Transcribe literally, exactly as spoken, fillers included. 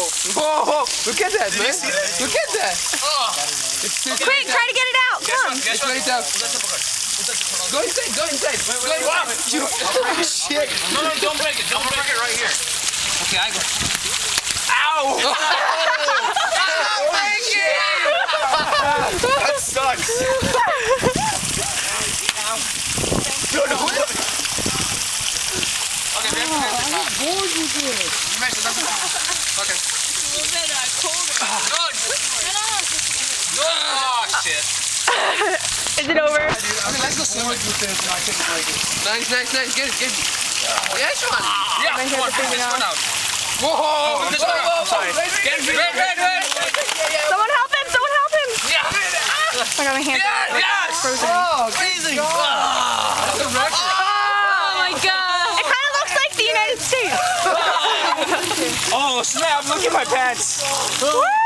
Whoa, look at that, man. Look at that. It's Quick, try to get it out. Come. It's right down. Go inside, go inside. Go inside. You, oh, shit. No, no, don't break it. Don't break it right here. Okay, I go. Ow! Oh, thank you. That sucks. No, no, no. Okay, we have to finish this. How bored you did. You mentioned something. Okay. Good. Oh, shit. Is it over? Okay, let's go swim with this. Nice, nice, nice. Get it, get it. Yes, one. Yeah, I come on, have to finish figure this it one out. Whoa, This whoa, one whoa, out. Sorry. whoa. Get it, red, red, red. Someone help him! Someone help him! Yeah. I got my hand Yes. frozen. Oh, Amazing. that's a record. Oh my god! It kind of looks like the United States. Oh, snap. Look at my pants. Woo!